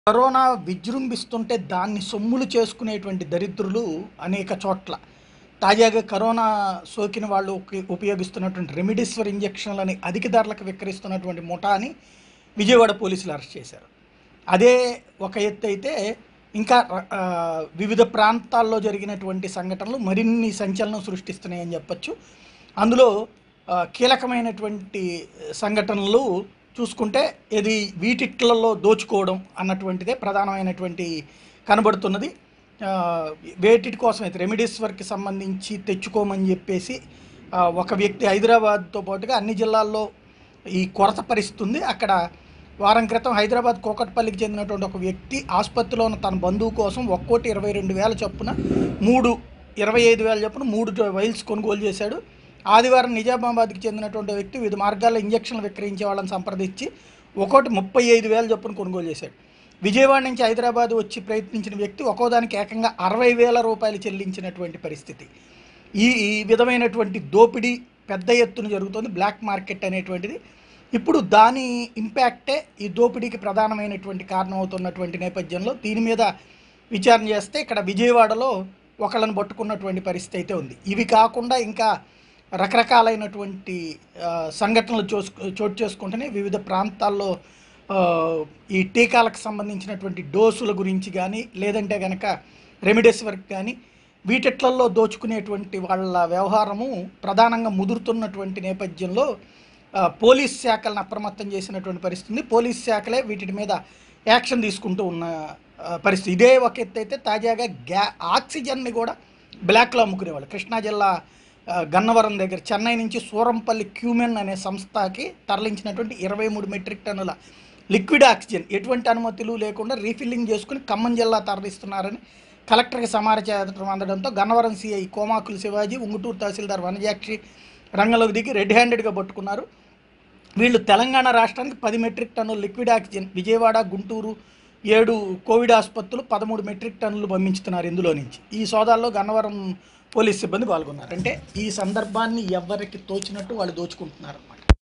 Corona విజృంభిస్తుంటే దాన్ని సొమ్ములు చేసుకునేటువంటి దరిద్రులు అనేక చోట్ల. తాజాగా కరోనా సోకిన వాళ్ళు ఉపయోగిస్తున్నటువంటి రెమిడిసివిర్ ఇంజెక్షన్లని అధిక ధరలకు విక్రయిస్తున్నటువంటి ముఠాని విజయవాడ పోలీసులు అరెస్ట్ చేశారు. అదే ఒక ఎత్తు అయితే ఇంకా వివిధ ప్రాంతాల్లో జరిగినటువంటి సంఘటనలు మరిన్ని సంచలనం సృష్టిస్తున్నాయని చెప్పొచ్చు. అందులో కీలకమైనటువంటి సంఘటనలు చూసుకుంటే ఇది వీటిట్లలో దోచుకోవడం అన్నటువంటిదే ప్రధానమైనటువంటి కనబడుతున్నది. వేటిటి కోసం అయితే రెమిడిసివిర్కి సంబంధించి తెచ్చుకోమని చెప్పేసి ఒక వ్యక్తి హైదరాబాద్తో పాటుగా అన్ని జిల్లాల్లో ఈ కొరత పరిస్థితుంది. అక్కడ వారం క్రితం హైదరాబాద్ కోకట్పల్లికి చెందినటువంటి ఒక వ్యక్తి ఆసుపత్రిలో ఉన్న తన బంధువు కోసం 1,22,000 చొప్పున 25,000 చొప్పున 3 వైల్స్ కొనుగోలు చేశాడు. ఆదివారం నిజామాబాద్కి చెందినటువంటి వ్యక్తి వివిధ మార్గాల్లో ఇంజక్షన్లు విక్రయించే వాళ్ళని సంప్రదించి 35,000 చొప్పున కొనుగోలు చేశాడు. విజయవాడ నుంచి హైదరాబాద్ వచ్చి ప్రయత్నించిన వ్యక్తి ఒక్కోదానికి ఏకంగా 60,000 రూపాయలు చెల్లించినటువంటి పరిస్థితి. ఈ విధమైనటువంటి దోపిడీ పెద్ద ఎత్తున జరుగుతుంది. బ్లాక్ మార్కెట్ అనేటువంటిది ఇప్పుడు దాని ఇంపాక్టే ఈ దోపిడీకి ప్రధానమైనటువంటి కారణం అవుతున్నటువంటి నేపథ్యంలో దీని మీద విచారణ చేస్తే ఇక్కడ విజయవాడలో ఒకళ్ళని పట్టుకున్నటువంటి పరిస్థితి అయితే ఉంది. ఇవి కాకుండా ఇంకా రకరకాలైనటువంటి సంఘటనలు చోటు చేసుకుంటూనే వివిధ ప్రాంతాల్లో ఈ టీకాలకు సంబంధించినటువంటి డోసుల గురించి కానీ లేదంటే కనుక రెమిడిసివిర్కి కానీ వీటిట్లలో దోచుకునేటువంటి వాళ్ళ వ్యవహారము ప్రధానంగా ముదురుతున్నటువంటి నేపథ్యంలో పోలీస్ శాఖలను అప్రమత్తం చేసినటువంటి పరిస్థితి. పోలీస్ శాఖలే వీటి మీద యాక్షన్ తీసుకుంటూ ఉన్న పరిస్థితి. ఇదే ఒక ఎత్తు అయితే తాజాగా ఆక్సిజన్ని కూడా బ్లాక్లో అమ్ముకునేవాళ్ళు. కృష్ణా జిల్లా గన్నవరం దగ్గర చెన్నై నుంచి సూరంపల్లి క్యూమెన్ అనే సంస్థకి తరలించినటువంటి 23 మెట్రిక్ టన్నుల లిక్విడ్ ఆక్సిజన్ ఎటువంటి అనుమతులు లేకుండా రీఫిల్లింగ్ చేసుకుని ఖమ్మం జిల్లా తరలిస్తున్నారని కలెక్టర్కి సమాచారం అందడంతో గన్నవరం సిఐ కోమాకులు శివాజీ, ఉంగుటూరు తహసీల్దార్ వనజాక్షి రంగంలోకి దిగి రెడ్ హ్యాండెడ్గా పట్టుకున్నారు. వీళ్ళు తెలంగాణ రాష్ట్రానికి 10 మెట్రిక్ టన్నుల liquid oxygen, Vijayawada, Guntur 7 Covid ఆసుపత్రులు 13 మెట్రిక్ టన్నులు పంపించుతున్నారు ఇందులో నుంచి. ఈ సోదాల్లో గన్నవరం పోలీస్ సిబ్బంది పాల్గొన్నారు. అంటే ఈ సందర్భాన్ని ఎవరికి తోచినట్టు వాళ్ళు దోచుకుంటున్నారు అన్నమాట.